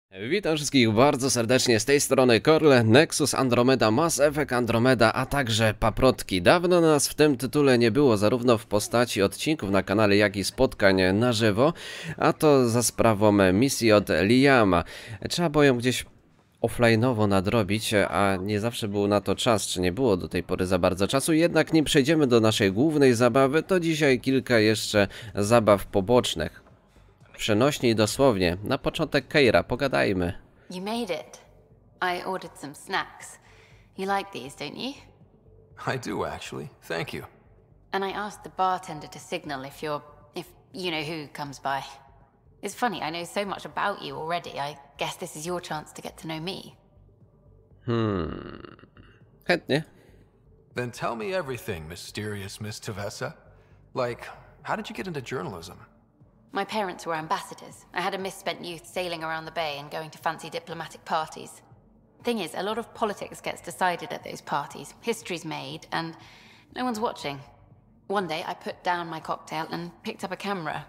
Witam wszystkich bardzo serdecznie z tej strony Korle, Nexus, Andromeda, Mass Effect Andromeda, a także paprotki. Dawno nas w tym tytule nie było, zarówno w postaci odcinków na kanale, jak i spotkań na żywo, a to za sprawą misji od Liama. Trzeba było ją gdzieś offline'owo nadrobić, a nie zawsze był na to czas, czy nie było do tej pory za bardzo czasu. Jednak nim przejdziemy do naszej głównej zabawy, to dzisiaj kilka jeszcze zabaw pobocznych. Przenośnie i dosłownie. Na początek Keira, pogadajmy. You made it. I ordered some snacks. You like these, don't you? I do, actually. Thank you. And I asked the bartender to signal if you know who comes by. It's funny, I know so much about you already. I guess this is your chance to get to know me. Chętnie. Then tell me everything, mysterious Miss Tavessa. Like, how did you get into journalism? My parents were ambassadors. I had a misspent youth sailing around the bay and going to fancy diplomatic parties. Thing is, a lot of politics gets decided at those parties. History's made, and no one's watching. One day, I put down my cocktail and picked up a camera.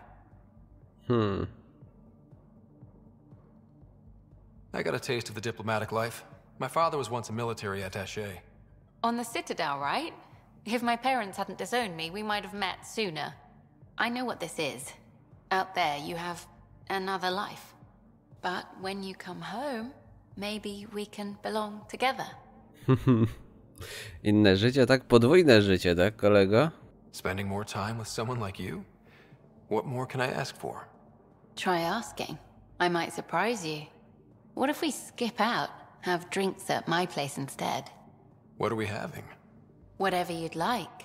I got a taste of the diplomatic life. My father was once a military attaché. On the Citadel, right? If my parents hadn't disowned me, we might have met sooner. I know what this is. Out there, you have another life. But when you come home, maybe we can belong together. Inne życie, tak? Podwójne życie, tak, kolego? Spending more time with someone like you? What more can I ask for? Try asking. I might surprise you. What if we skip out, have drinks at my place instead? What are we having? Whatever you'd like.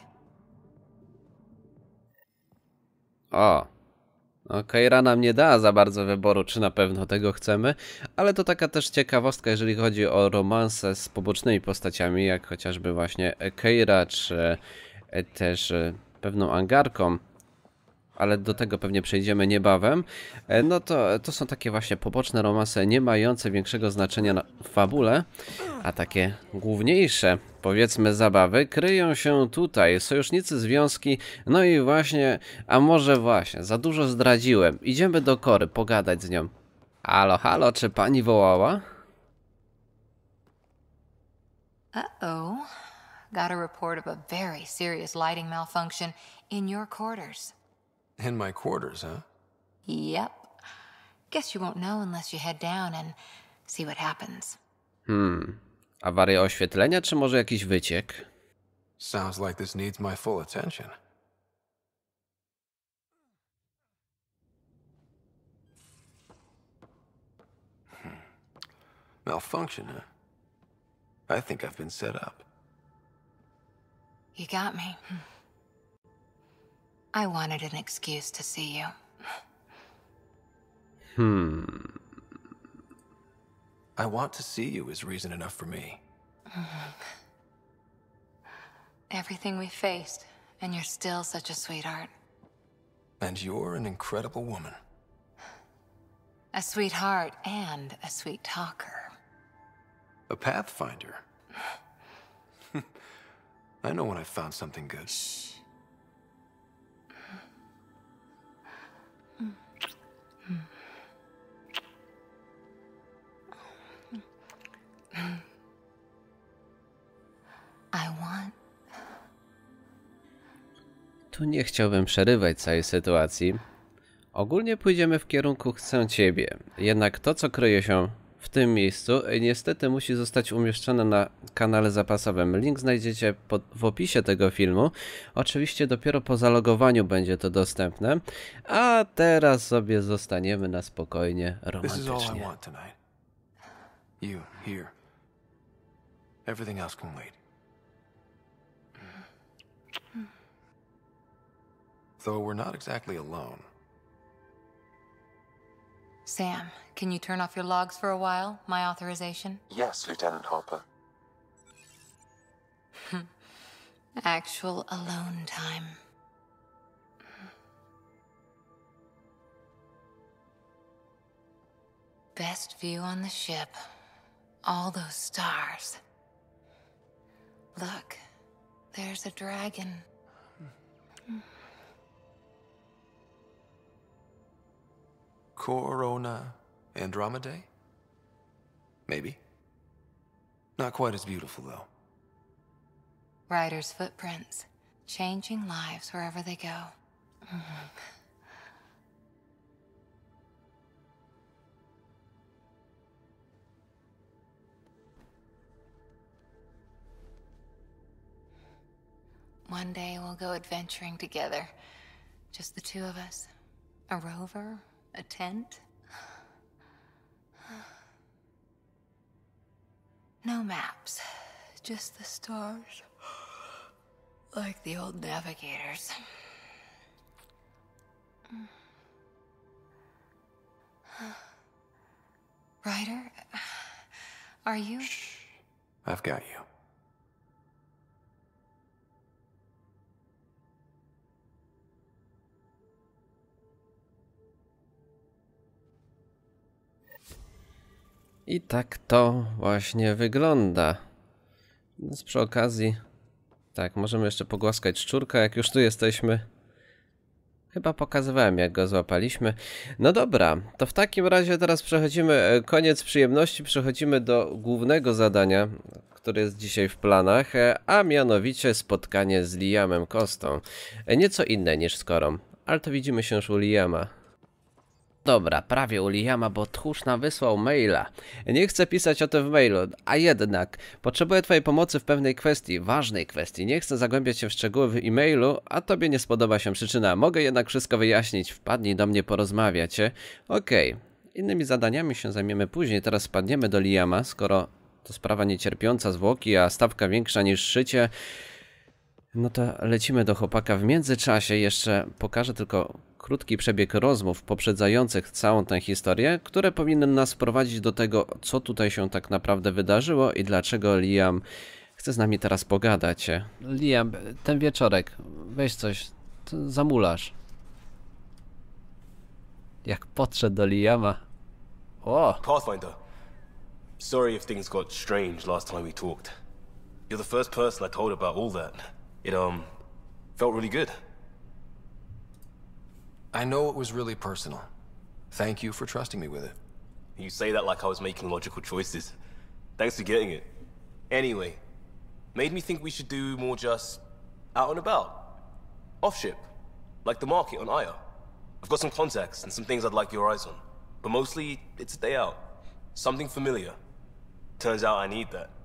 O. No, Keira nam nie dała za bardzo wyboru, czy na pewno tego chcemy, ale to taka też ciekawostka, jeżeli chodzi o romanse z pobocznymi postaciami, jak chociażby właśnie Keira, czy też pewną Angarką, ale do tego pewnie przejdziemy niebawem. No to są takie właśnie poboczne romanse, nie mające większego znaczenia w fabule, a takie główniejsze, powiedzmy, zabawy kryją się tutaj. Sojusznicy, związki, no i właśnie, a może właśnie, za dużo zdradziłem. Idziemy do Kory, pogadać z nią. Halo, halo, czy pani wołała? Uh-oh. Got a report of a very serious lighting malfunction in your quarters. In my quarters, huh? Yep. Guess you won't know unless you head down and see what happens. Awaria oświetlenia, czy może jakiś wyciek? Sounds like this needs my full attention. Malfunction, huh? I think I've been set up. You got me. I wanted an excuse to see you. I want to see you is reason enough for me. Everything we faced, and you're still such a sweetheart. And you're an incredible woman. A sweetheart and a sweet talker. A pathfinder. I know when I've found something good. I want... Tu nie chciałbym przerywać całej sytuacji. Ogólnie pójdziemy w kierunku chcę ciebie. Jednak to, co kryje się w tym miejscu, niestety musi zostać umieszczone na kanale zapasowym. Link znajdziecie w opisie tego filmu. Oczywiście dopiero po zalogowaniu będzie to dostępne. A teraz sobie zostaniemy na spokojnie, This is all I romantycznie. want tonight. You, here. Everything else can wait. Though we're not exactly alone. Sam, can you turn off your logs for a while? My authorization? Yes, Lieutenant Harper. Actual alone time. Best view on the ship. All those stars. Look, there's a dragon. Corona Andromedae? Maybe. Not quite as beautiful, though. Riders' footprints, changing lives wherever they go. One day we'll go adventuring together. Just the two of us. A rover, a tent. No maps, just the stars. Like the old navigators. Ryder, are you? Shh. I've got you. I tak to właśnie wygląda. Więc przy okazji, tak, możemy jeszcze pogłaskać szczurka, jak już tu jesteśmy. Chyba pokazywałem, jak go złapaliśmy. No dobra, to w takim razie teraz przechodzimy, koniec przyjemności, przechodzimy do głównego zadania, które jest dzisiaj w planach, a mianowicie spotkanie z Liamem Costą. Nieco inne niż z Corą, ale to widzimy się już u Liama. Dobra, prawie u Liama, bo tchórz nam wysłał maila. Nie chcę pisać o tym w mailu, a jednak potrzebuję twojej pomocy w pewnej kwestii, ważnej kwestii. Nie chcę zagłębiać się w szczegóły w e-mailu, a tobie nie spodoba się przyczyna. Mogę jednak wszystko wyjaśnić, wpadnij do mnie porozmawiać. Okej. Innymi zadaniami się zajmiemy później, teraz spadniemy do Liama, skoro to sprawa niecierpiąca zwłoki, a stawka większa niż szycie. No to lecimy do chłopaka. W międzyczasie jeszcze pokażę tylko krótki przebieg rozmów poprzedzających całą tę historię, które powinny nas prowadzić do tego, co tutaj się tak naprawdę wydarzyło i dlaczego Liam chce z nami teraz pogadać. Liam, ten wieczorek, weź coś, zamulasz. Jak podszedł do Liama. O! Pathfinder, sorry if things got strange last time we talked. You're the first person I told about all that. It, felt really good. I know it was really personal. Thank you for trusting me with it. You say that like I was making logical choices. Thanks for getting it. Anyway, made me think we should do more just out and about. Off ship. Like the market on Aya. I've got some contacts and some things I'd like your eyes on. But mostly, it's a day out. Something familiar. Turns out I need that.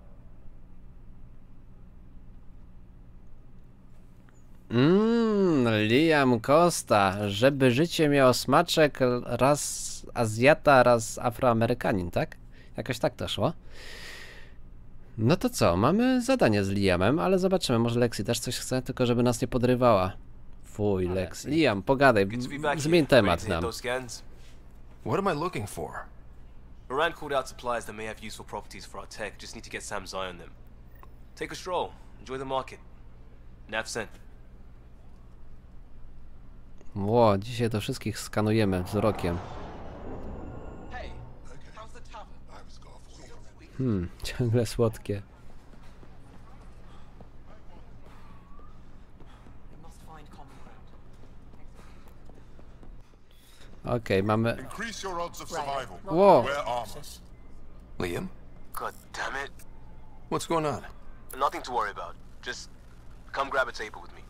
Liam Costa, żeby życie miało smaczek, raz Azjata, raz Afroamerykanin, tak? Jakoś tak to szło. No to co, mamy zadanie z Liamem, ale zobaczymy, może Lexi też coś chce, tylko żeby nas nie podrywała. Fuj, Lexi. Liam, pogadaj, zmień temat nam. What am I looking for? Moran called out supplies that may have useful properties for our tech. Just need to get Sam's eye on them. Take a stroll, enjoy the market. Nav sent. Ło, dzisiaj to wszystkich skanujemy wzrokiem. Ciągle słodkie. Okej, mamy... Ło! Liam? God damn it. What's going on? Nothing to worry about. Just come grab a table with me.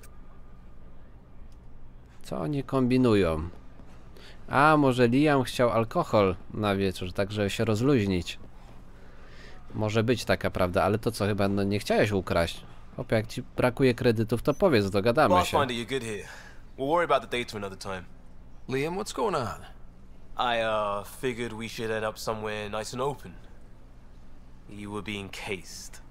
Co oni kombinują? A, może Liam chciał alkohol na wieczór, tak żeby się rozluźnić. Może być taka prawda, ale to co, chyba no, nie chciałeś ukraść? Hopie, jak ci brakuje kredytów, to powiedz, dogadamy się. Pathfinder, you're good here. We'll worry about the data another time. Liam, what's going on? I, figured we should end up somewhere nice and open. You were being cased.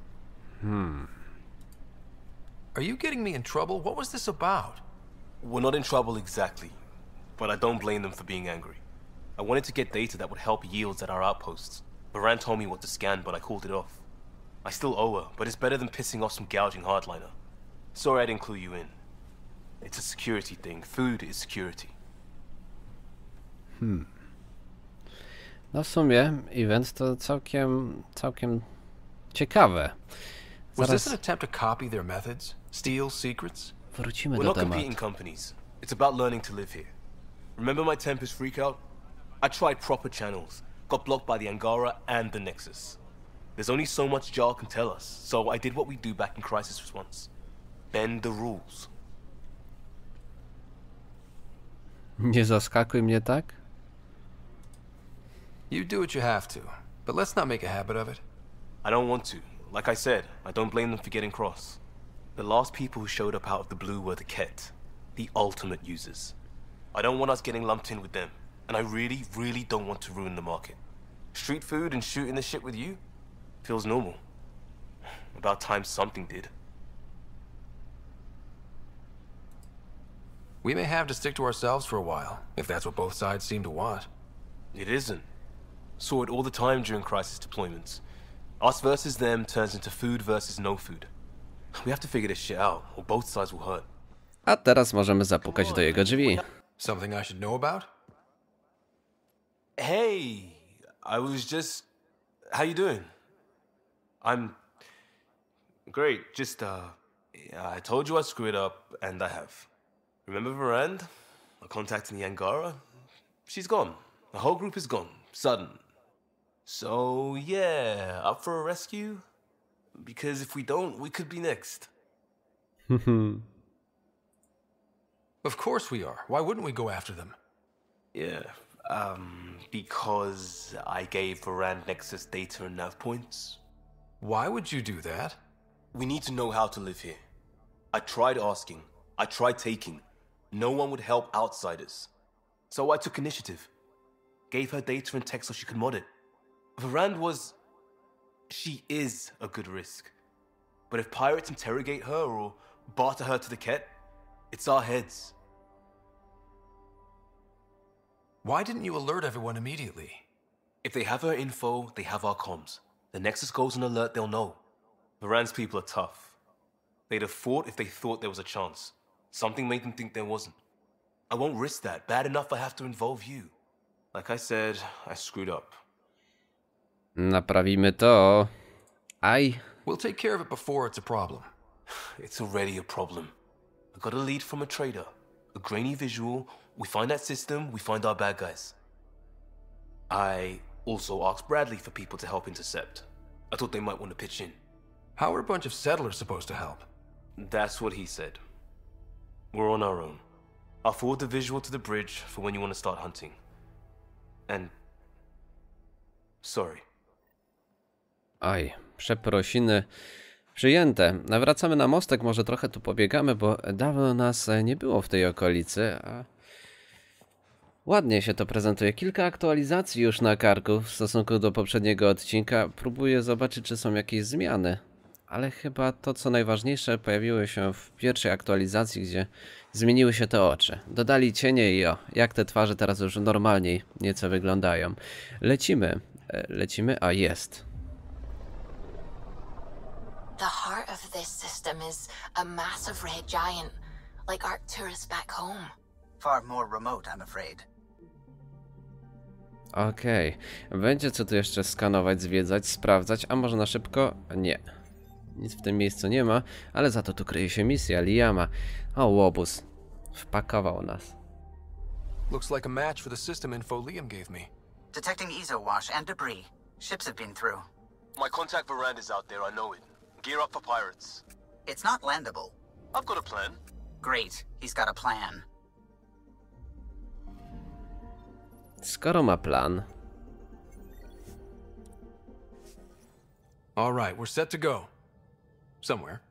Are you getting me in trouble? What was this about? We're not in trouble exactly, but I don't blame them for being angry. I wanted to get data that would help yields at our outposts. Moran told me what to scan, but I called it off. I still owe her, but it's better than pissing off some gouging hardliner. Sorry I didn't clue you in. It's a security thing. Food is security. No w sumie event to całkiem ciekawe. Was this an attempt to copy their methods? Steal secrets? Wrócimy We're do not tematu. competing companies. It's about learning to live here. Remember my Tempest freakout? I tried proper channels. got blocked by the Angara and the Nexus. There's only so much Jar can tell us, so I did what we do back in Crisis Response. Bend the rules. Nie zaskakuj mnie tak? You do what you have to, but let's not make a habit of it. I don't want to. Like I said, I don't blame them for getting cross. The last people who showed up out of the blue were the Ket, the ultimate users. I don't want us getting lumped in with them, and I really, really don't want to ruin the market. Street food and shooting the shit with you feels normal. About time something did. We may have to stick to ourselves for a while, if that's what both sides seem to want. It isn't. Saw it all the time during crisis deployments. Us versus them turns into food versus no food. We have to figure this shit out, or both sides will hurt. A teraz możemy zapukać do jego drzwi. Something I should know about? Hey, I was just... How you doing? I'm... Great, just, I told you I screwed up, and I have. Remember Varand? I contacted the Angara? She's gone. The whole group is gone. Sudden. So, yeah, up for a rescue? Because if we don't, we could be next. Of course we are. Why wouldn't we go after them? Yeah, because I gave Varand Nexus data and nav points. Why would you do that? We need to know how to live here. I tried asking. I tried taking. No one would help outsiders. So I took initiative. Gave her data and tech so she could mod it. Varand was... She is a good risk. But if pirates interrogate her or barter her to the Ket, it's our heads. Why didn't you alert everyone immediately? If they have her info, they have our comms. The Nexus goes on alert, they'll know. Varand's people are tough. They'd have fought if they thought there was a chance. Something made them think there wasn't. I won't risk that. Bad enough I have to involve you. Like I said, I screwed up. Naprawimy to. Aj. We'll take care of it before it's a problem. It's already a problem. I got a lead from a trader. A grainy visual. We find that system, we find our bad guys. I also asked Bradley for people to help intercept. I thought they might want to pitch in. How are a bunch of settlers supposed to help? That's what he said. We're on our own. I'll forward the visual to the bridge for when you want to start hunting. And... sorry. Aj, przeprosiny przyjęte. Wracamy na mostek, może trochę tu pobiegamy, bo dawno nas nie było w tej okolicy, a ładnie się to prezentuje. Kilka aktualizacji już na karku w stosunku do poprzedniego odcinka. Próbuję zobaczyć, czy są jakieś zmiany. Ale chyba to, co najważniejsze, pojawiło się w pierwszej aktualizacji, gdzie zmieniły się te oczy. Dodali cienie i jak te twarze teraz już normalniej nieco wyglądają. Lecimy, a jest. The heart of this system is a massive red giant, like Arcturus back home. Far more remote, I'm afraid. Okej. Będzie co tu jeszcze skanować, zwiedzać, sprawdzać, a może na szybko? Nie. Nic w tym miejscu nie ma, ale za to tu kryje się misja Liama. O, łobuz. Wpakował nas. Looks like a match for the system info Liam gave me. Detecting ezo wash and debris. Ships have been through. My contact Varand is out there, I know it. Gear up for pirates. It's not landable. I've got a plan. Great. He's got a plan. Skoro ma plan. All right, we're set to go. Somewhere.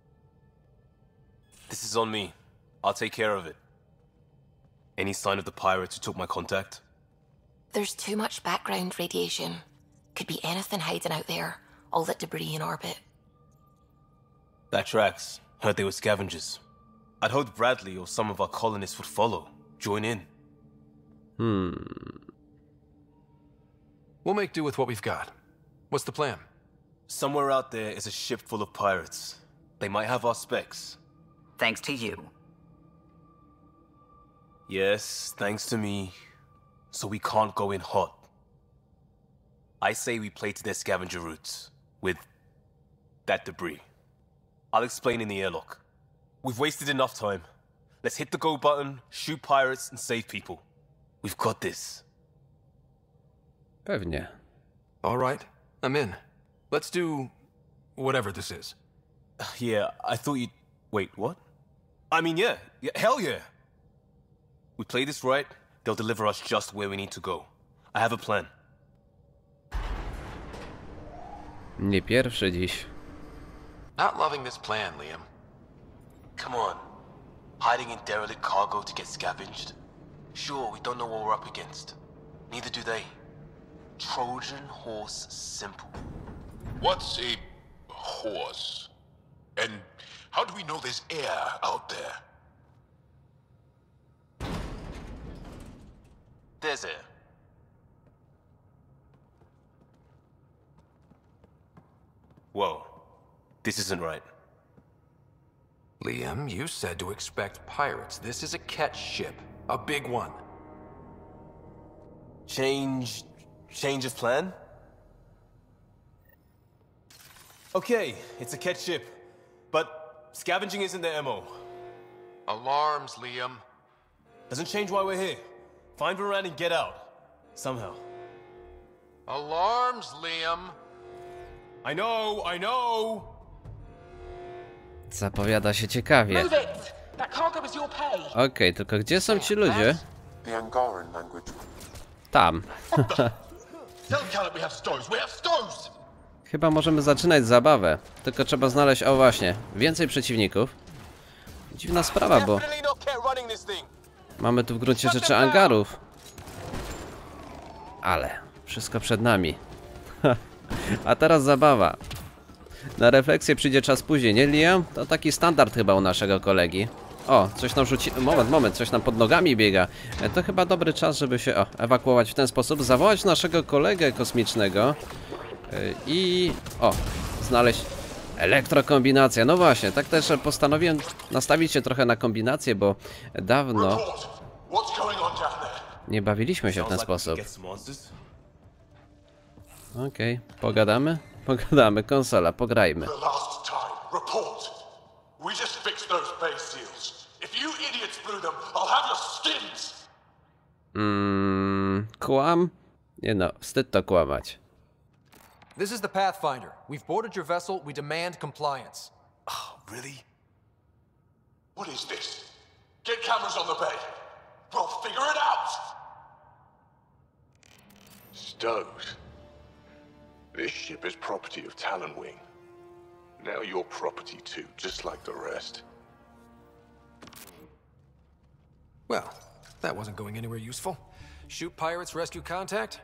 This is on me. I'll take care of it. Any sign of the pirates who took my contact? There's too much background radiation. Could be anything hiding out there. All that debris in orbit. That tracks. Heard they were scavengers. I'd hoped Bradley or some of our colonists would follow. Join in. We'll make do with what we've got. What's the plan? Somewhere out there is a ship full of pirates. They might have our specs. Thanks to you. Yes, thanks to me. So we can't go in hot. I say we play to their scavenger routes. With that debris. I'll explain in the airlock. We've wasted enough time. Let's hit the go button, shoot pirates, and save people. We've got this. Pewnie. All right, I'm in. Let's do whatever this is. Yeah, I thought you'd... Wait, what? I mean, yeah, hell yeah. We play this right, they'll deliver us just where we need to go. I have a plan. Nie pierwszy dziś. Not loving this plan, Liam. Come on. Hiding in derelict cargo to get scavenged? Sure, we don't know what we're up against. Neither do they. Trojan horse simple. What's a horse? And how do we know there's air out there? There's air. Whoa. This isn't right. Liam, you said to expect pirates. This is a catch ship. A big one. Change of plan? Okay, it's a catch ship. But scavenging isn't their MO. Alarms, Liam. Doesn't change why we're here. Find Varane and get out. Somehow. Alarms, Liam. I know! Zapowiada się ciekawie. Okej, tylko gdzie są ci ludzie? The Angaran language. Tam. Tell Caleb we have stones. We have stones. Chyba możemy zaczynać zabawę. Tylko trzeba znaleźć, o właśnie, więcej przeciwników. Dziwna sprawa, bo mamy tu w gruncie rzeczy angarów. Ale wszystko przed nami. A teraz zabawa. Na refleksję przyjdzie czas później, nie Liam? To taki standard chyba u naszego kolegi. O, coś nam rzuci... Moment, coś nam pod nogami biega. To chyba dobry czas, żeby się ewakuować w ten sposób. Zawołać naszego kolegę kosmicznego. I... znaleźć elektrokombinację. No właśnie, tak też postanowiłem nastawić się trochę na kombinację, bo dawno nie bawiliśmy się w ten sposób. Okej, pogadamy? Pogadamy, konsola, pograjmy. The last time. Report. We just fixed those base seals. If you idiots blew them, I'll have your skins. Kłam? Nie no, wstyd to kłamać. This is the Pathfinder. We've boarded your vessel. We demand compliance. Oh, really? What is this? Get cameras on the bay. We'll figure it out. Stowed. This ship is property of Talonwing. Now you're property too, just like the rest. Well, that wasn't going anywhere useful. Shoot pirates, rescue contact?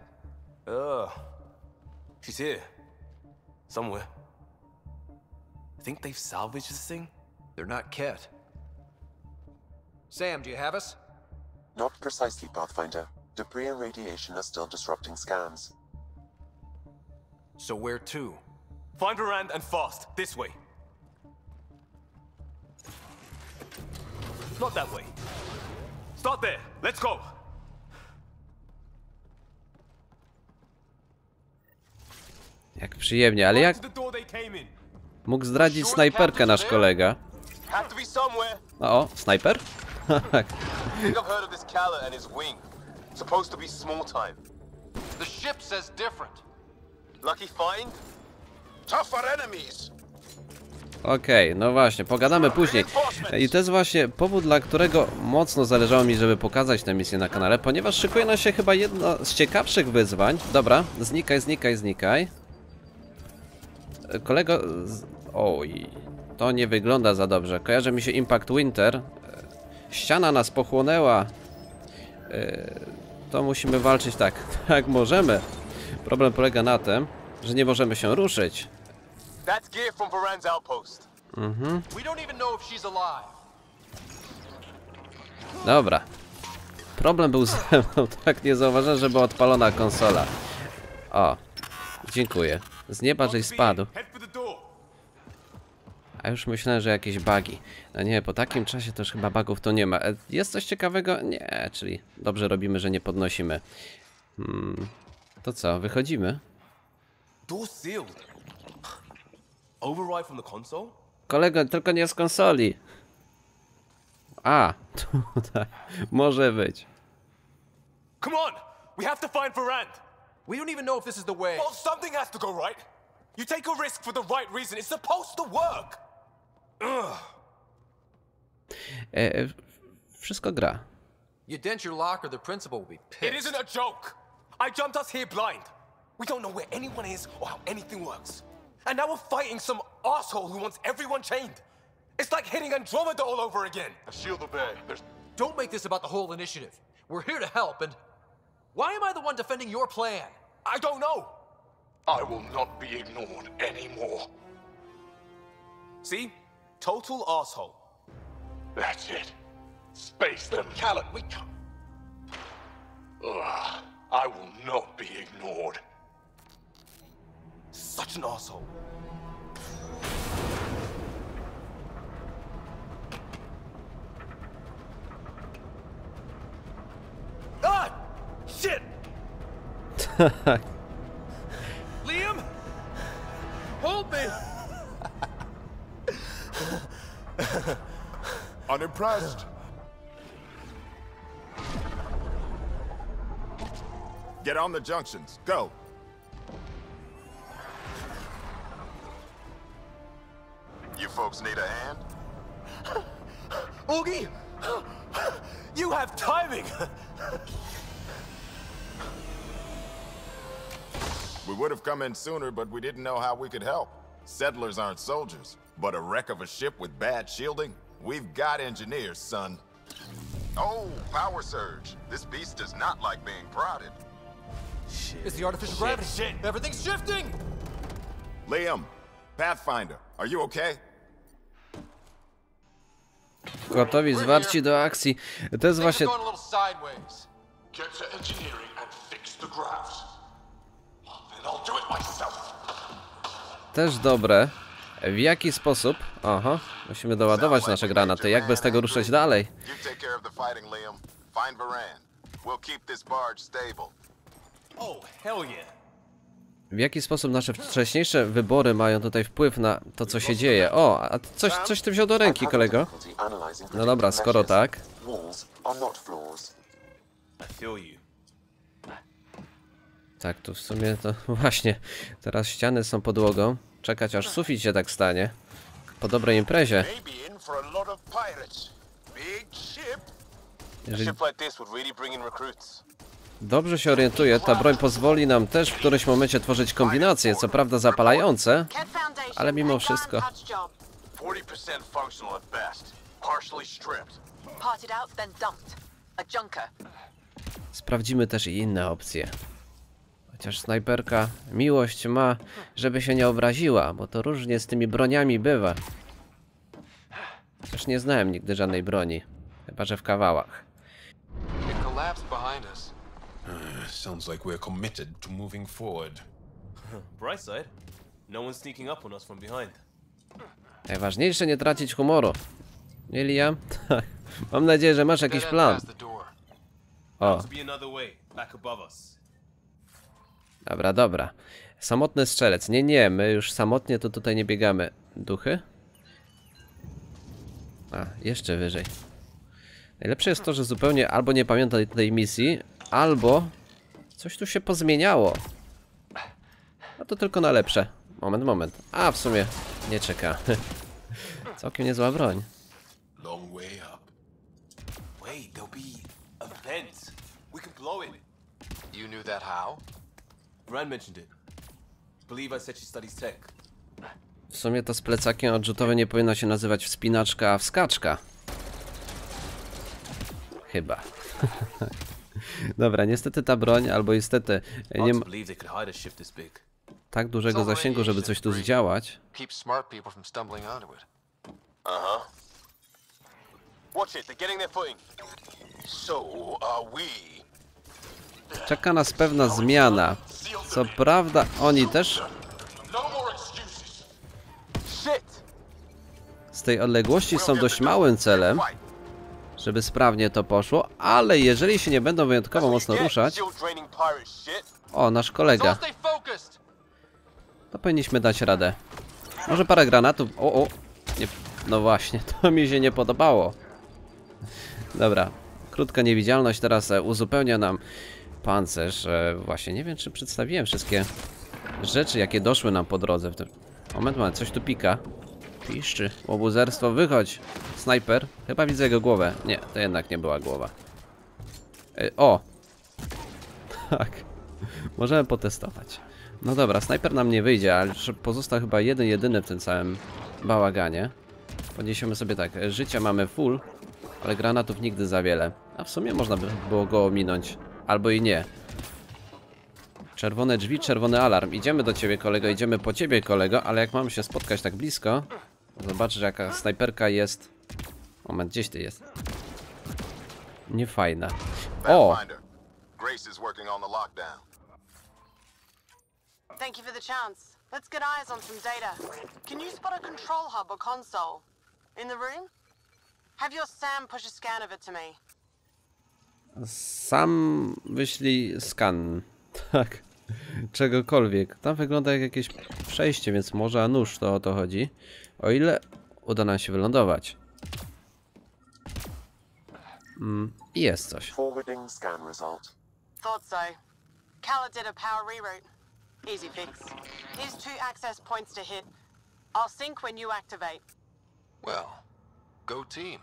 She's here. Somewhere. I think they've salvaged this thing? They're not Ket. Sam, do you have us? Not precisely, Pathfinder. Debris and radiation are still disrupting scans. So where to? Find Varane and fast. This way. Not that way. Start there. Let's go. Jak przyjemnie, ale jak mógł zdradzić snajperkę nasz kolega? O, snajper? The ship says different. Lucky find? Tougher enemies. Okej, no właśnie, pogadamy później. I to jest właśnie powód, dla którego mocno zależało mi, żeby pokazać tę misję na kanale, ponieważ szykuje nam się chyba jedno z ciekawszych wyzwań. Dobra, znikaj. Kolego... Oj, to nie wygląda za dobrze. Kojarzy mi się Impact Winter. Ściana nas pochłonęła. To musimy walczyć tak. Tak, możemy. Problem polega na tym, że nie możemy się ruszyć. That's gear from Varane's outpost. We don't even know if she's alive. Dobra. Problem był ze mną. Tak, nie zauważyłem, że była odpalona konsola. O, dziękuję. Z nieba żeś spadł. A już myślałem, że jakieś bugi. No nie, po takim czasie to już chyba bugów to nie ma. Jest coś ciekawego? Nie, czyli dobrze robimy, że nie podnosimy. To co, wychodzimy? Door sealed. Override from the console? Kolego, tylko nie z konsoli. A, tutaj. Może być. Come on! We have to find Varane! We don't even know if this is the way. Well, something has to go right. You take a risk for the right reason. It's supposed to work. Ugh. Wszystko gra. You dent your locker, the principal will be pissed. It isn't a joke. I jumped us here blind. We don't know where anyone is or how anything works. And now we're fighting some asshole who wants everyone chained. It's like hitting Andromeda all over again. Shield the bay. Don't make this about the whole initiative. We're here to help, and why am I the one defending your plan? I don't know. I will not be ignored anymore. See? Total asshole. That's it. Space them, Callan. We can't. Ugh, I will not be ignored. Such an asshole. Ah! Shit! Liam? Hold me! Unimpressed. Get on the junctions. Go. You folks need a hand? Oogie! You have timing! We would have come in sooner, but we didn't know how we could help. Settlers aren't soldiers, but a wreck of a ship with bad shielding? We've got engineers, son. Oh, power surge. This beast does not like being prodded. Shit. It's the artificial gravity. Shit. Everything's shifting! Liam, Pathfinder, are you okay? Gotowi, zwarci do akcji. To jest właśnie... Going a little sideways. Get to engineering and fix the graphs. Then I'll do it myself. Też dobre. W jaki sposób? Aha, musimy doładować nasze granaty. Jak bez tego ruszać dalej? You take care of the fighting, Liam. Find Varan. We'll keep this barge stable. Oh, hell yeah. W jaki sposób nasze wcześniejsze wybory mają tutaj wpływ na to, co się dzieje? O, a coś ty wziął do ręki, kolego? No dobra, skoro tak. I feel you. Tak, tu w sumie to właśnie. Teraz ściany są podłogą. Czekać aż sufit się tak stanie. Po dobrej imprezie. Jeżeli Ship like this would really bring in recruits. dobrze się orientuję, ta broń pozwoli nam też w którymś momencie tworzyć kombinacje, co prawda zapalające, ale mimo wszystko. 40% functional at best. Partially stripped. Parted out, then dumped. A junker. Sprawdzimy też i inne opcje. Chociaż snajperka miłość ma, żeby się nie obraziła, bo to różnie z tymi broniami bywa. Chociaż nie znałem nigdy żadnej broni, chyba że w kawałach. It collapsed behind us. Sounds like we're committed to moving forward. Bright side, no one's sneaking up on us from behind. Najważniejsze nie tracić humoru. Nie, Liam? Tak. Mam nadzieję, że masz jakiś plan. O, Must be another way, back above us. dobra, dobra. Samotny strzelec. Nie, my już samotnie to tutaj nie biegamy. Duchy? A, jeszcze wyżej. Najlepsze jest to, że zupełnie albo nie pamiętam tej misji, albo coś tu się pozmieniało. A to tylko na lepsze. Moment. A, w sumie nie czeka. Całkiem niezła broń. Long way up. Wait, there'll be a vent. We can blow it. You knew that how? Rand mentioned it. Believe I said she studies tech. W sumie to z plecakiem odrzutowym nie powinna się nazywać wspinaczka, a wskaczka. Chyba. Dobra, niestety ta broń, albo niestety nie ma tak dużego zasięgu, żeby coś tu zdziałać. Keep smart people from stumbling onto it. Watch it, they're getting their footing. So are we. Czeka nas pewna zmiana. Co prawda oni też No more excuses. Shit! z tej odległości są dość małym celem, żeby sprawnie to poszło, ale jeżeli się nie będą wyjątkowo mocno ruszać... O, nasz kolega. To powinniśmy dać radę. Może parę granatów... O! Nie, no właśnie, to mi się nie podobało. Dobra, krótka niewidzialność teraz uzupełnia nam pancerz. Właśnie, nie wiem, czy przedstawiłem wszystkie rzeczy, jakie doszły nam po drodze. W tym... Moment, coś tu pika. Piszczy. Łobuzerstwo, wychodź. Snajper. Chyba widzę jego głowę. Nie, to jednak nie była głowa. O! Tak. Możemy potestować. No dobra, snajper nam nie wyjdzie, ale pozostał chyba jedyny w tym całym bałaganie. Podniesiemy sobie tak. Życia mamy full, ale granatów nigdy za wiele. A w sumie można by było go ominąć. Albo i nie. Czerwone drzwi, czerwony alarm. Idziemy do ciebie, kolego, idziemy po ciebie, kolego, ale jak mamy się spotkać tak blisko, zobaczysz, jaka snajperka jest. Moment, gdzieś ty jest. Niefajna. O! Grace is working on the lockdown. Thank you for the chance. Let's get eyes on some data. Can you spot a control hub or console? In the room? Have your Sam push a scan of it to me. Sam wyślij skan. Tak. Czegokolwiek. Tam wygląda jak jakieś przejście, więc może nóż to o to chodzi. O ile uda nam się wylądować. I jest coś. Forwarding scan result. Thought so. Khaled did a power reroute. Easy fix. Here's 2 access points to hit. I'll sync when you activate. Well, go team.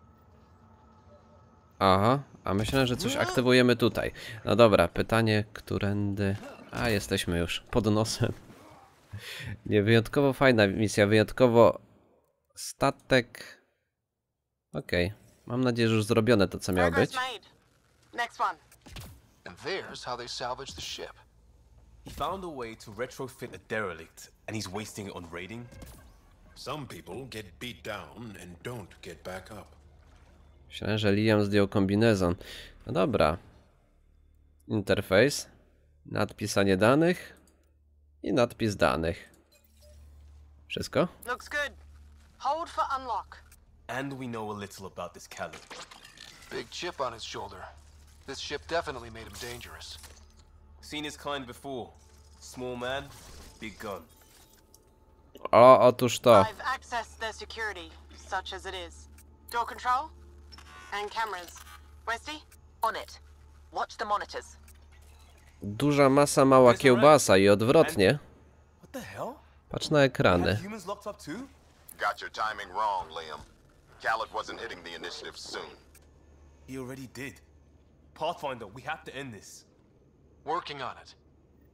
Aha, a myślałem, że coś aktywujemy tutaj. No dobra, pytanie, którędy... A, jesteśmy już pod nosem. Nie, wyjątkowo fajna misja, wyjątkowo statek... Okej, mam nadzieję, że już zrobione to, co miało być. Next one. And there's how they salvage the ship. He found a way to retrofit a derelict, and he's wasting it on raiding? Some people get beat down and don't get back up. Myślałem, że Liam zdjął kombinezon. No dobra. Interfejs. Nadpisanie danych. I nadpis danych. Wszystko? Looks good. Hold for unlock. And we know a little about this Khaled. Big chip on his shoulder. This ship definitely made him dangerous. Seen his kind before. Small man, big gun. O, otóż to. I've accessed their security, such as it is. Door control? And cameras. Westy? On it. Watch the monitors. Duża masa, mała kiełbasa i odwrotnie. What the hell? Patrz na ekrany. Have humans locked up too? Got your timing wrong, Liam. Khaled wasn't hitting the initiative soon. He already did. Pathfinder, we have to end this. Working on it.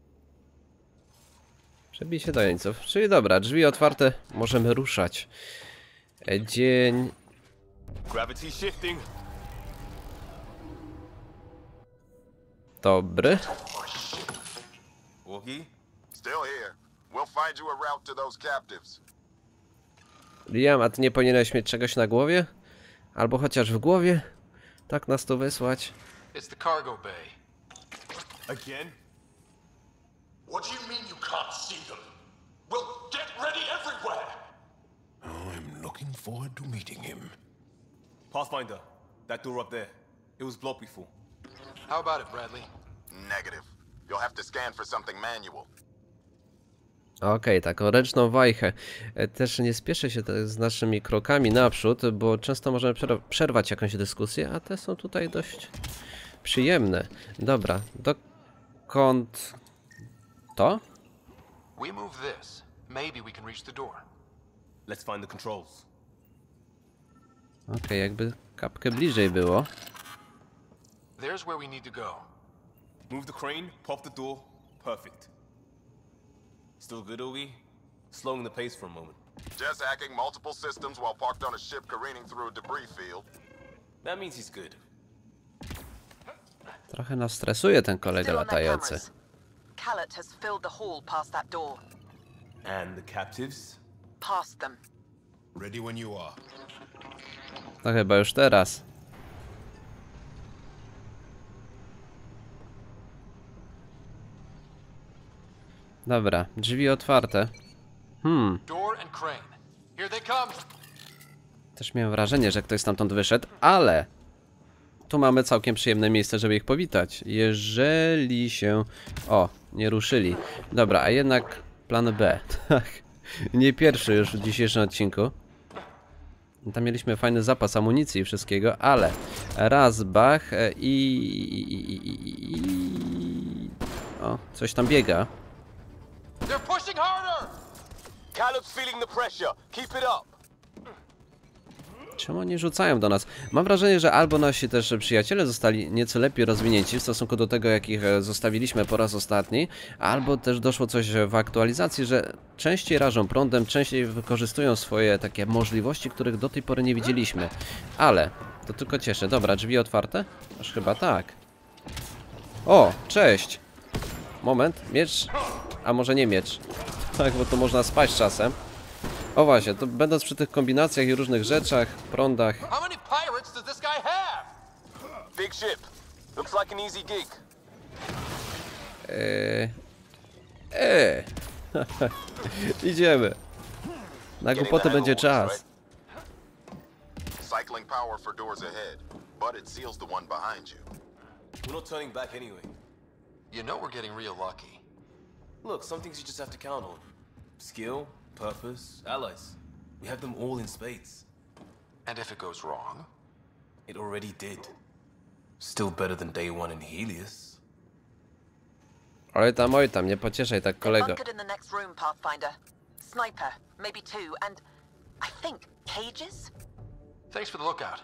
Przebij się do jeńców. Czyli dobra, drzwi otwarte, możemy ruszać. Dzień... Gravity shifting. Dobry. Walkie? Still here. We'll find you a route to those captives. Liam, a ty nie powinieneś mieć czegoś na głowie? Albo chociaż w głowie? Tak nas tu wysłać. It's the cargo bay. Again? What do you mean you can't see them? Well, get ready everywhere! Oh, I'm looking forward to meeting him. Pathfinder, that door up there. It was blocked before. How about it, Bradley? Negative. You'll have to scan for something manual. Okej, taką ręczną wajchę. Też nie spieszę się z naszymi krokami naprzód, bo często możemy przerwać jakąś dyskusję, a te są tutaj dość przyjemne. Dobra, dokąd to? We move this. Maybe we can reach the door. Let's find the controls. Okej, jakby kapkę bliżej było. There's where we need to go. Move the crane, pop the door. Perfect. Still good, Ogie? Slowing the pace for a moment. Just hacking multiple systems while parked on a ship careening through a debris field. That means he's good. Trochę nas stresuje ten kolega latający. Khaled has filled the hall past that door. And the captives? Past them. Ready when you are. No chyba już teraz. Dobra, drzwi otwarte. Door and crane. Here they come. Też miałem wrażenie, że ktoś stamtąd wyszedł, ale tu mamy całkiem przyjemne miejsce, żeby ich powitać. Jeżeli się... O, nie ruszyli. Dobra, a jednak plan B. Tak. Nie pierwszy już w dzisiejszym odcinku. Tam mieliśmy fajny zapas amunicji i wszystkiego, ale raz bach o, coś tam biega. They're pushing harder. Caleb's feeling the pressure. Keep it up. Czemu oni rzucają do nas? Mam wrażenie, że albo nasi też przyjaciele zostali nieco lepiej rozwinięci w stosunku do tego, jakich zostawiliśmy po raz ostatni, albo też doszło coś w aktualizacji, że częściej rażą prądem, częściej wykorzystują swoje takie możliwości, których do tej pory nie widzieliśmy. Ale to tylko cieszy. Dobra, drzwi otwarte? Aż chyba tak. O, cześć! Moment, miecz. A może nie miecz? Tak, bo to można spaść czasem. O właśnie, to będąc przy tych kombinacjach i różnych rzeczach, prądach. How many pirates does this guy have? Big ship. Looks like an easy gig. Idziemy. Na głupoty będzie czas. Cycling power for doors ahead, but it seals the one behind you. We're not turning back anyway. You know we're getting real lucky. Look, some things you just have to count on. Skill, purpose, allies. We have them all in spades. And if it goes wrong? It already did. Still better than day one in Helios. Oj tam, nie pocieszaj tak, kolego. Bunkered in the next room, Pathfinder. Sniper, maybe two, and I think cages? Thanks for the lookout.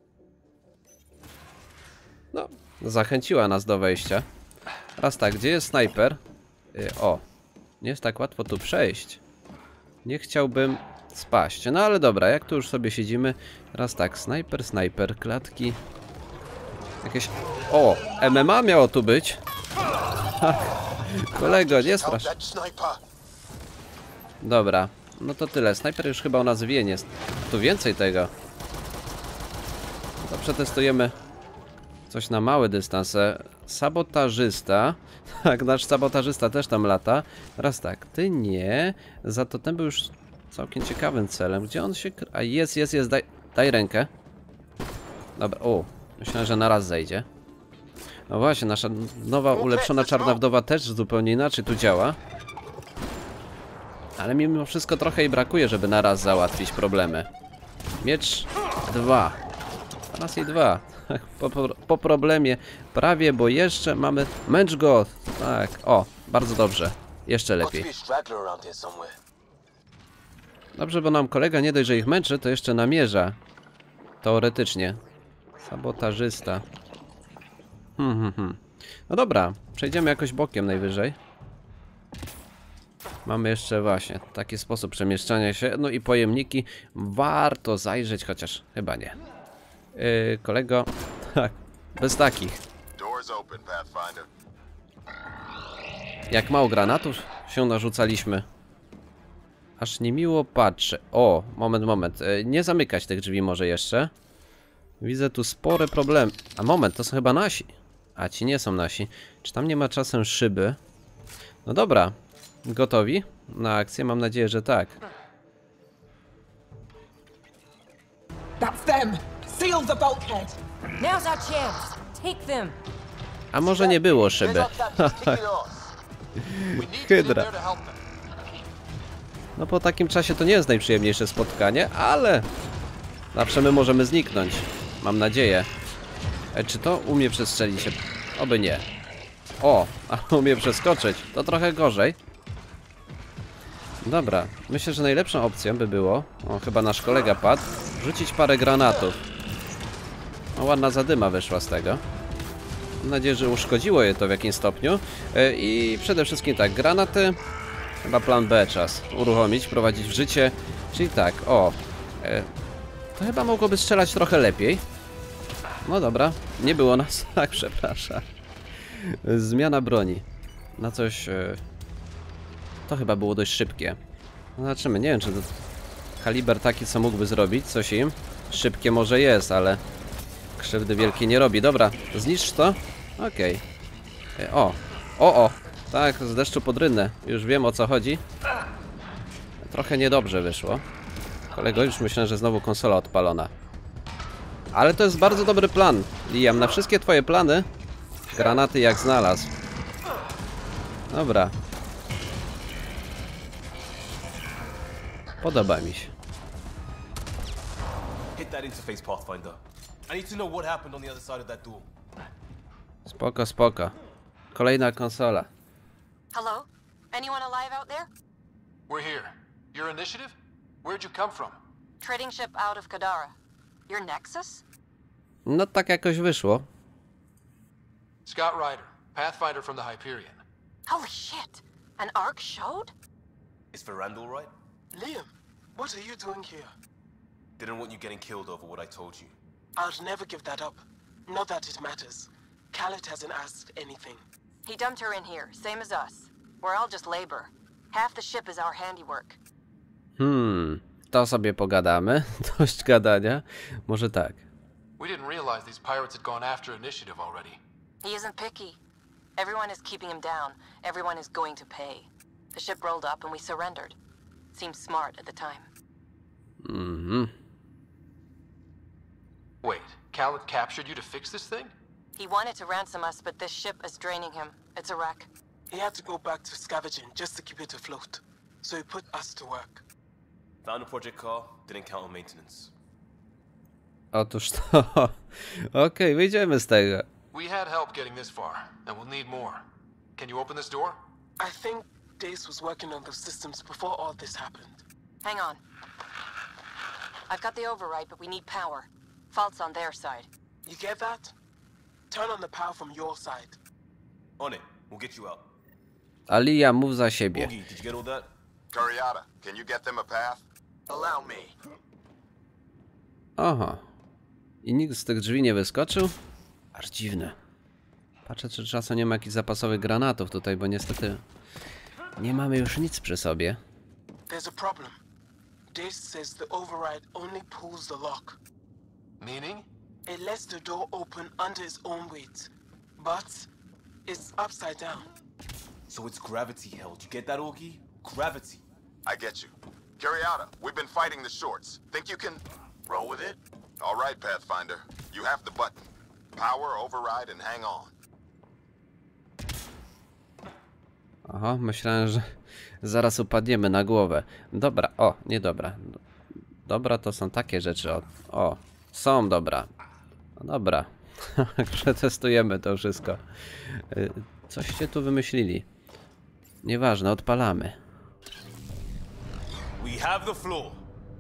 No, zachęciła nas do wejścia. Raz tak, gdzie jest snajper? O, nie jest tak łatwo tu przejść. Nie chciałbym spaść. No ale dobra, jak tu już sobie siedzimy. Raz tak, snajper, klatki. Jakieś... O, MMA miało tu być. Kolego, nie strasz. Dobra, no to tyle. Snajper już chyba u nas wie, nie. Tu więcej tego. To przetestujemy coś na mały dystans. Sabotażysta. Tak, nasz sabotażysta też tam lata. Raz tak, ty nie. Za to ten był już całkiem ciekawym celem. Gdzie on się... A jest. Daj rękę. Dobra, o. Myślałem, że na raz zejdzie. No właśnie, nasza nowa, ulepszona czarna wdowa też zupełnie inaczej tu działa. Ale mimo wszystko trochę jej brakuje, żeby na raz załatwić problemy. Miecz 2. Raz i 2. Po problemie prawie, bo jeszcze mamy... Męcz go! Tak, o, bardzo dobrze. Jeszcze lepiej. Dobrze, bo nam kolega nie dość, że ich męczy, to jeszcze namierza. Teoretycznie. Sabotażysta. No dobra, przejdziemy jakoś bokiem najwyżej. Mamy jeszcze właśnie taki sposób przemieszczania się. No i pojemniki. Warto zajrzeć, chociaż chyba nie. Kolego, tak, bez takich. Jak mało granatów się narzucaliśmy. Aż niemiło patrzę. O, moment. Nie zamykać tych drzwi może jeszcze. Widzę tu spore problemy. A moment, to są chyba nasi. A ci nie są nasi. Czy tam nie ma czasem szyby? No dobra. Gotowi na akcję? Mam nadzieję, że tak. That's them. Seal the bulkhead. Now's our chance. Take them. A może nie było szyby? Hydra. No po takim czasie to nie jest najprzyjemniejsze spotkanie, ale zawsze my możemy zniknąć. Mam nadzieję. Czy to umie przestrzelić się? Oby nie. O, a umie przeskoczyć. To trochę gorzej. Dobra, myślę, że najlepszą opcją by było... O, chyba nasz kolega padł. Rzucić parę granatów. O, ładna zadyma wyszła z tego. Mam nadzieję, że uszkodziło je to w jakimś stopniu. I przede wszystkim tak, granaty. Chyba plan B czas uruchomić, wprowadzić w życie. Czyli tak, o. To chyba mogłoby strzelać trochę lepiej. No dobra, nie było nas. Tak, przepraszam. Zmiana broni. Na coś... To chyba było dość szybkie. Zobaczymy, nie wiem, czy to kaliber taki, co mógłby zrobić, coś im. Szybkie może jest, ale krzywdy wielkiej nie robi. Dobra, zniszcz to. Okej. O! Tak, z deszczu pod rynnę. Już wiem, o co chodzi. Trochę niedobrze wyszło. Kolego, już myślę, że znowu konsola odpalona. Ale to jest bardzo dobry plan, Liam. Na wszystkie twoje plany granaty jak znalazł. Dobra. Podoba mi się. Hit that interface, Pathfinder. I need to know what happened on the other side of that door. Spoko, spoko. Kolejna konsola. Hello? Anyone alive out there? We're here. Your initiative? Where'd you come from? Trading ship out of Kadara. Your Nexus? No tak jakoś wyszło. Scott Ryder, Pathfinder from the Hyperion. Holy shit! An arc showed? Is Ferrandal right? Liam, what are you doing here? Didn't want you getting killed over what I told you. I'll never give that up. Not that it matters. Khaled hasn't asked anything. He dumped her in here, same as us. We're all just labor. Half the ship is our handiwork. To sobie pogadamy. Dość gadania. Może tak. We didn't realize these pirates had gone after Initiative already. He isn't picky. Everyone is keeping him down. Everyone is going to pay. The ship rolled up and we surrendered. Seemed smart at the time. Wait, Khaled captured you to fix this thing? He wanted to ransom us, but this ship is draining him. It's a wreck. He had to go back to scavenging just to keep it afloat. So he put us to work. Found a project car, didn't count on maintenance. Otóż to. Okej, wyjdziemy z tego. We had help getting this far, and we'll need more. Can you open this door? I think Dace was working on those systems before all this happened. Hang on. I've got the override, but we need power. Fault's on their side. You get that? Turn on the power from your side. On it. We'll get you out. Alia, mów za siebie. Boogie, did you get all that? Curiata, can you get them a path? Allow me. Aha. I nikt z tych drzwi nie wyskoczył? Aż dziwne. Patrzę, czy czasem nie ma jakichś zapasowych granatów tutaj, bo niestety nie mamy już nic przy sobie. There's a problem. Dace says the override only pulls the lock. Meaning? It lets the door open under its own weight. But it's upside down. So it's gravity held. You get that, Augie? Gravity. I get you. Curiata, we've been fighting the shorts. Think you can roll with it? All right, Pathfinder. You have the button. Power, override, and hang on. Aha, myślałem, że zaraz upadniemy na głowę. Dobra, o, nie dobra. Dobra, to są takie rzeczy. O, są dobra. No dobra. Przetestujemy to wszystko. Coście tu wymyślili. Nieważne, odpalamy. We have the floor.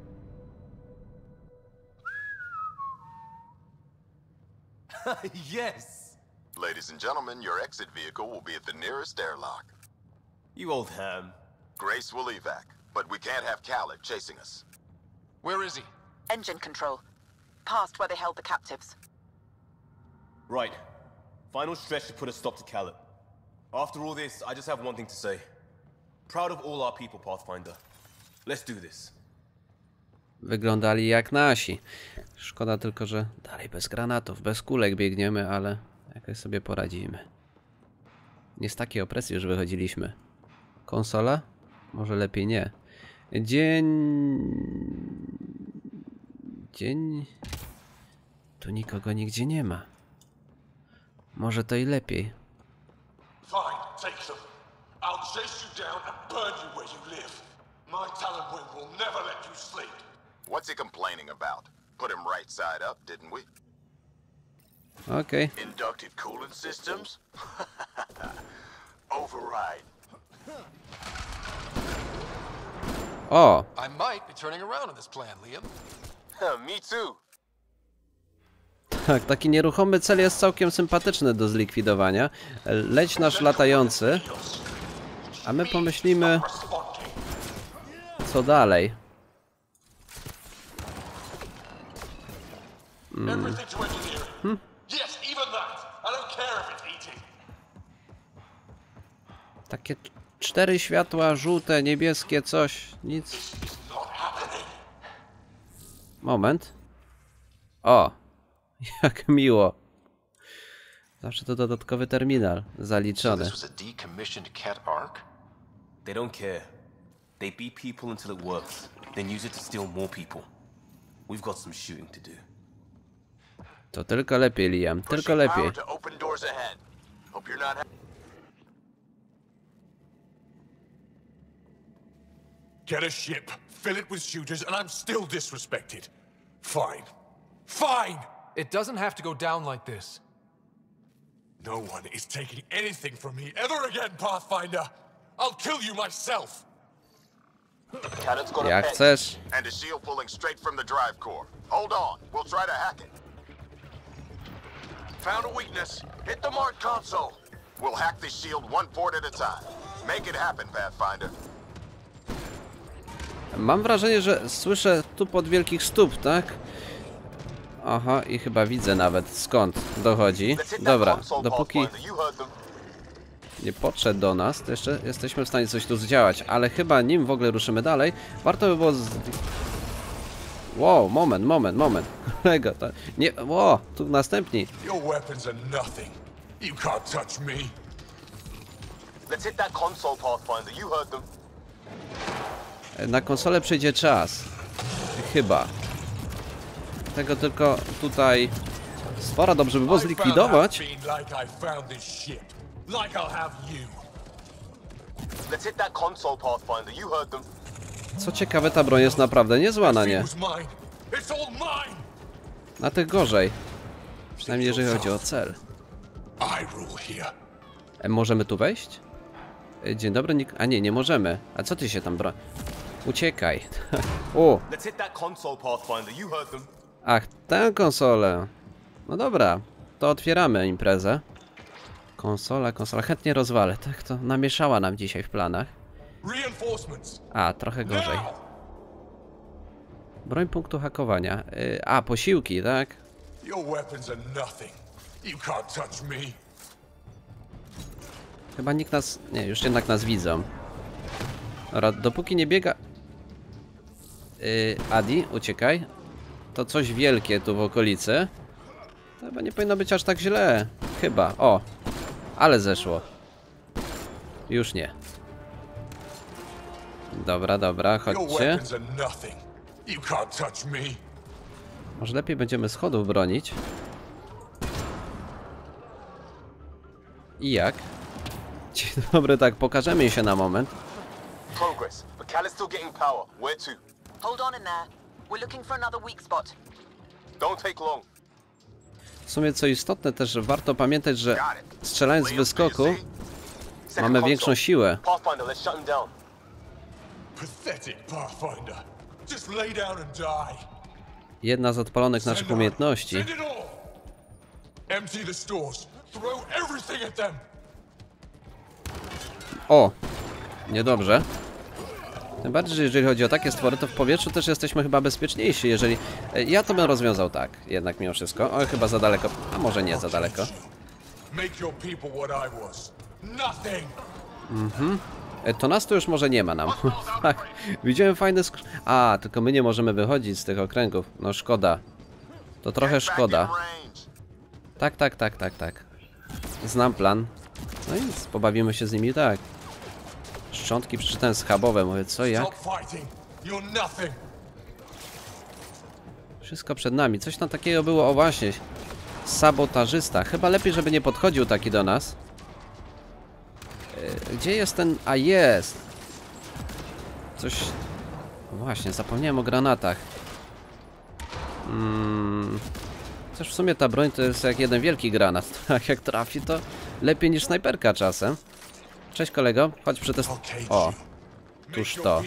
Yes. Ladies and gentlemen, your exit vehicle will be at the nearest airlock. You old ham. Grace will evac, but we can't have Khaled chasing us. Where is he? Engine control. Past where they held the captives. Right. Final stretch to put a stop to Khaled. After all this, I just have one thing to say. Proud of all our people, Pathfinder. Let's do this. Wyglądali jak nasi. Szkoda tylko, że dalej bez granatów, bez kulek biegniemy, ale jakoś sobie poradzimy. Nie z takiej opresji już wychodziliśmy. Konsola? Może lepiej nie. Dzień... Tu nikogo nigdzie nie ma. Może to i lepiej. Fine, take them. I'll chase you down and burn you where you live. My Talonwyn will never let you sleep. What's he complaining about? Put him right side up, didn't we? Okay. Inductive coolant systems? Override. O! I might be turning around on this plan, Liam. Me too. Tak, taki nieruchomy cel jest całkiem sympatyczny do zlikwidowania. Leć nasz latający. A my pomyślimy... Co dalej? Takie 4 światła, żółte, niebieskie, coś, nic. Moment. O, jak miło. Zawsze to dodatkowy terminal zaliczony. They don't care. They beat people until it works, then use it to steal more people. We've got some shooting to do. To tylko lepiej, Liam, tylko lepiej. Get a ship, fill it with shooters, and I'm still disrespected. Fine. Fine! It doesn't have to go down like this. No one is taking anything from me ever again, Pathfinder! I'll kill you myself! Jak chcesz. And a shield pulling straight from the drive core. Hold on, we'll try to hack it. Found a weakness. Hit the mark console. We'll hack this shield one port at a time. Make it happen, Pathfinder. Mam wrażenie, że słyszę tupot wielkich stóp, tak? Aha, i chyba widzę nawet skąd dochodzi. Dobra, dopóki nie podszedł do nas, to jeszcze jesteśmy w stanie coś tu zdziałać, ale chyba nim w ogóle ruszymy dalej, warto by było Wow, moment. Kolego, to nie... Wow, tu następni. Your weapons are nothing. You can't touch me. Let's hit that console, Pathfinder. You heard them. Na konsolę przyjdzie czas. Chyba. Tego tylko tutaj spora dobrze by było zlikwidować. Let's hit that console, Pathfinder. You heard them. Co ciekawe, ta broń jest naprawdę niezła na nie. Na tych gorzej. Przynajmniej jeżeli chodzi o cel. Możemy tu wejść? Dzień dobry, Nick. A nie możemy. A co ty się tam Uciekaj. O! Ach, tę konsolę. No dobra, to otwieramy imprezę. Konsola. Chętnie rozwalę. Tak to namieszała nam dzisiaj w planach. A, trochę gorzej. Broń punktu hakowania. A, posiłki, tak? Chyba nikt nas... Nie, już jednak nas widzą. Dobra, dopóki nie biega... Adi, uciekaj. To coś wielkie tu w okolicy. To chyba nie powinno być aż tak źle. Chyba. O! Ale zeszło. Już nie. Dobra, chodźcie. Może lepiej będziemy schodów bronić. I jak? Dzień dobry, tak, pokażemy się na moment. Progress, but Cal is still getting power. Where to? Hold on in there. We're looking for another weak spot. Don't take long. W sumie co istotne też, warto pamiętać, że strzelając z wyskoku mamy większą siłę. Pathfinder, let's shut him down. Pathetic, Pathfinder. Just lay down and die. Jedna z odpalonych naszych umiejętności. Empty the stores. Throw everything at them. O! Niedobrze. Tym bardziej, że jeżeli chodzi o takie stwory, to w powietrzu też jesteśmy chyba bezpieczniejsi, jeżeli... Ja to bym rozwiązał tak, jednak mimo wszystko. O, chyba za daleko. A może nie za daleko. To nas tu już może nie ma nam. Tak, widziałem fajne A, tylko my nie możemy wychodzić z tych okręgów. No szkoda. To trochę szkoda. Tak. Znam plan. No i pobawimy się z nimi tak. Szczątki przeczytałem schabowe, mówię, co, jak? Wszystko przed nami, coś tam takiego było, o właśnie. Sabotażysta, chyba lepiej, żeby nie podchodził taki do nas. Gdzie jest ten... A, jest! Coś... Właśnie, zapomniałem o granatach. Coś w sumie ta broń to jest jak jeden wielki granat. Tak, jak trafi, to lepiej niż snajperka czasem. Cześć kolego, chodź przetestować. O, tuż to.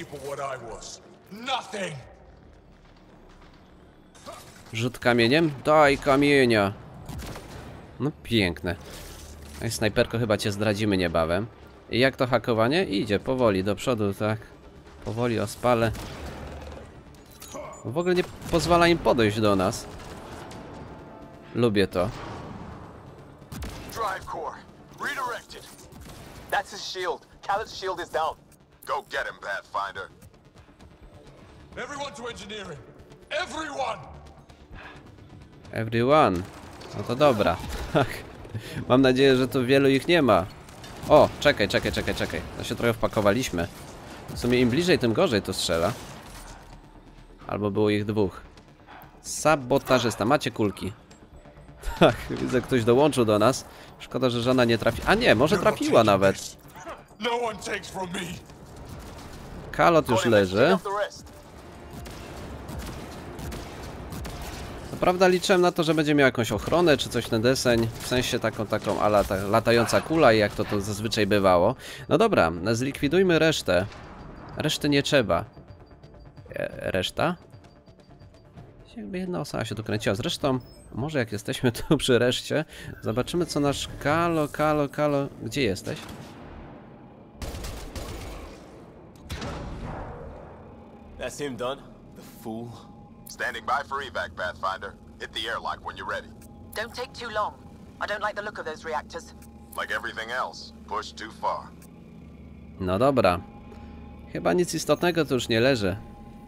Rzut kamieniem? Daj kamienia. No piękne. Ej, snajperko, chyba cię zdradzimy niebawem. I jak to hakowanie? Idzie powoli do przodu, tak. Powoli ospale. W ogóle nie pozwala im podejść do nas. Lubię to. Drive core. Redirected. That's his shield. Khaled's shield is down. Go get him, Pathfinder. Everyone to engineering. Everyone. Everyone. No to dobra. Mam nadzieję, że tu wielu ich nie ma. O, czekaj. No się trochę wpakowaliśmy. W sumie im bliżej, tym gorzej to strzela. Albo było ich dwóch. Sabotażysta. Macie kulki. Tak, widzę, ktoś dołączył do nas. Szkoda, że żona nie trafi... A nie, może trafiła nawet. Kalot już leży. Co prawda liczyłem na to, że będzie miał jakąś ochronę czy coś na deseń, w sensie taką ala latająca kula i jak to zazwyczaj bywało. No dobra, zlikwidujmy resztę. Reszty nie trzeba. Reszta? Jakby jedna osoba się tu kręciła. Zresztą, może jak jesteśmy tu przy reszcie, zobaczymy co nasz Kalo. Gdzie jesteś? That's him done, the fool. Standing by for evac, Pathfinder. Hit the airlock when you're ready. Don't take too long. I don't like the look of those reactors. Like everything else, push too far. No dobra. Chyba nic istotnego tu już nie leży.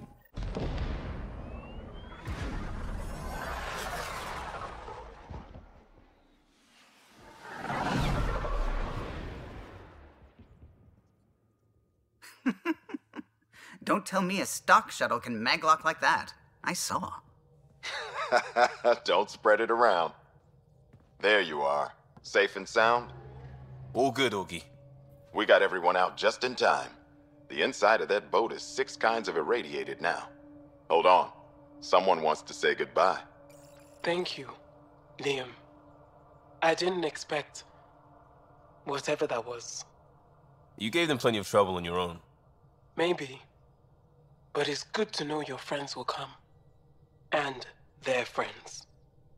Don't tell me a stock shuttle can maglock like that. I saw. Don't spread it around. There you are. Safe and sound? All good, Augie. We got everyone out just in time. The inside of that boat is 6 kinds of irradiated now. Hold on. Someone wants to say goodbye. Thank you, Liam. I didn't expect whatever that was. You gave them plenty of trouble on your own. Maybe. But it's good to know your friends will come. And their friends.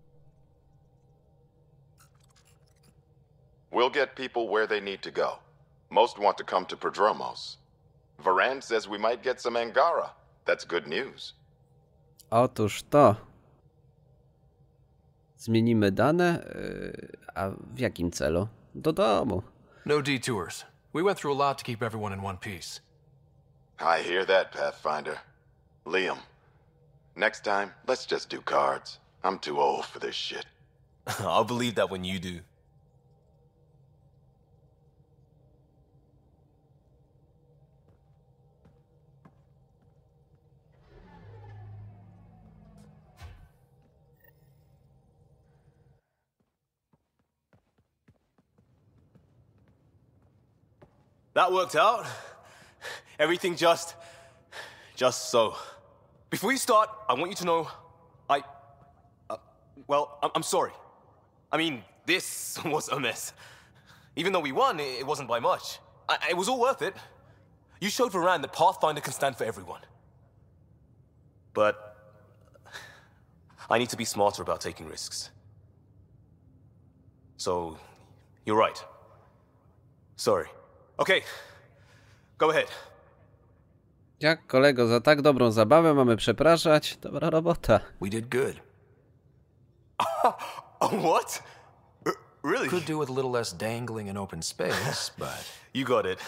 We'll get people where they need to go. Most want to come to Prodromos. Varan says we might get some Angara. That's good news. Otóż to. Zmienimy dane, a w jakim celu? Do domu. No detours. We went through a lot to keep everyone in one piece. I hear that, Pathfinder. Liam, next time, let's just do cards. I'm too old for this shit. I'll believe that when you do. That worked out. Everything just so. Before you start, I want you to know, I'm sorry. I mean, this was a mess. Even though we won, it wasn't by much. It was all worth it. You showed Varan that Pathfinder can stand for everyone. But I need to be smarter about taking risks. So, you're right. Sorry. Okay, go ahead. Jak kolego, za tak dobrą zabawę mamy przepraszać? Dobra robota. We did good. What? Really? Could do with a little less dangling in open space, but... You got it.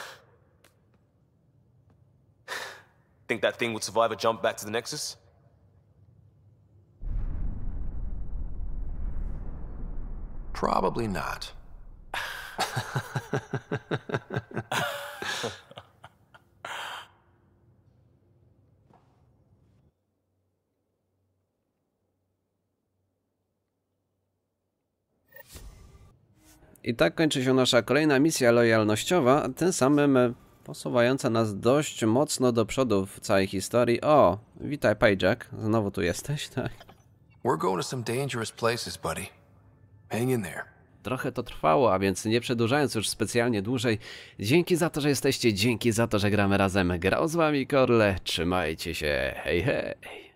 Think that thing would survive a jump back to the Nexus? Probably not. I tak kończy się nasza kolejna misja lojalnościowa, tym samym posuwająca nas dość mocno do przodu w całej historii. O, witaj Pajak, znowu tu jesteś, tak? We're going to some dangerous places, buddy. Hang in there. Trochę to trwało, a więc nie przedłużając już specjalnie dłużej, dzięki za to, że jesteście, dzięki za to, że gramy razem. Grał z wami Korle, trzymajcie się, hej hej!